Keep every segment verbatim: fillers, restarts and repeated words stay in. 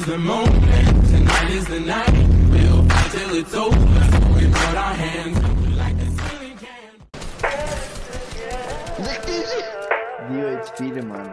the moment, tonight is the night. We'll fight till it's over, so we put our hands up like a ceiling can. Dio H P, mano.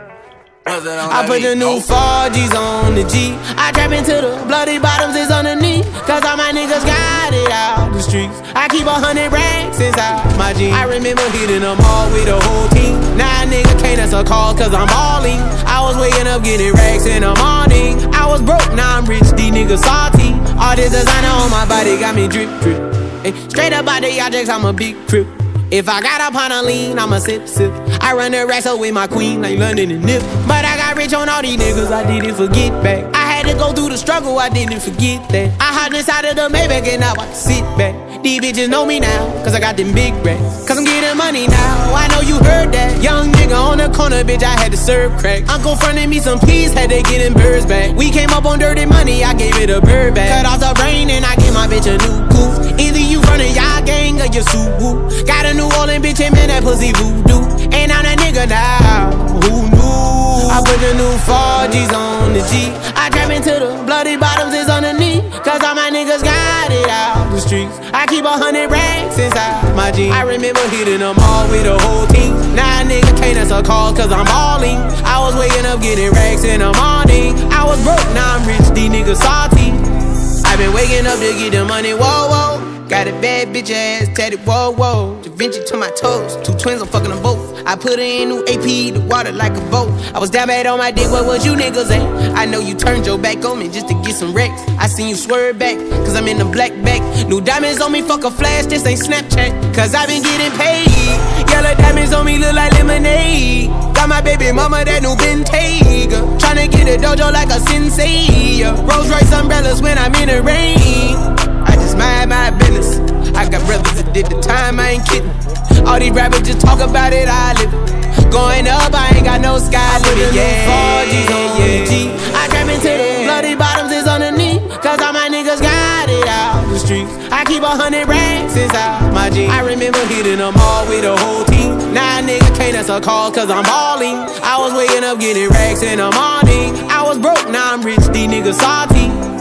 I put the new four G's on the G. I trap into the bloody bottoms is underneath. Cause all my niggas got it out the streets. I keep a hundred racks inside my jeans. I remember hitting them all with the whole team. Now a nigga can't answer calls cause I'm balling. I was waking up getting racks in the morning. I was broke, now I'm rich, these niggas salty. All this designer on my body got me drip, drip. Hey, straight up out the objects, I'm a big crip. If I got up on a lean, I'ma sip, sip. I run the racks up with my queen, like London and Nip. But I got rich on all these niggas, I didn't forget back. I had to go through the struggle, I didn't forget that. I hopped inside of the Maybach and now I sit back. These bitches know me now, cause I got them big racks. Cause I'm getting money now, I know you heard that. Young nigga on the corner, bitch, I had to serve crack. Uncle fronted me some peas, had to get them birds back. We came up on dirty money, I gave it a bird back. Cut off the brain and I gave my bitch a new coupe. Either you running y'all gang or you suit woo. Got a New Orleans bitch and man, that pussy voodoo. And I'm that nigga now, who knew? I put the new four G's on the G. I trap into the bloody bottoms is underneath. Cause all my niggas got it out the streets. I keep a hundred racks inside my jeans. I remember hitting them all with the whole team. Now a nigga can't answer calls cause I'm balling. I was waking up getting racks in the morning. I was broke, now I'm rich, these niggas salty. I've been waking up to get the money, whoa, whoa. Got a bad bitch ass tatted, whoa, whoa. Da Vinci to my toes, two twins, I'm fucking them both. I put her in new A P, the water like a boat. I was down bad on my dick, what was you niggas at? I know you turned your back on me just to get some wrecks. I seen you swerve back, cause I'm in the black back. New diamonds on me, fuck a flash, this ain't Snapchat. Cause I been getting paid. Yellow diamonds on me look like lemonade. Got my baby mama that new Bentayga. Tryna get a dojo like a sensei. Rolls Royce umbrellas when I'm in the rain. I just mind my business. I got brothers that did the time, I ain't kidding. All these rappers just talk about it, I live it. Going up, I ain't got no sky limit. Yeah, four G's on the G. I trap into the bloody bottoms is underneath. Cause all my niggas got it out the streets. I keep a hundred racks inside my jeans. I remember hitting them all with the whole team. Now a nigga can't answer calls cause I'm balling. I was waking up getting racks in the morning. I was broke, now I'm rich, these niggas salty.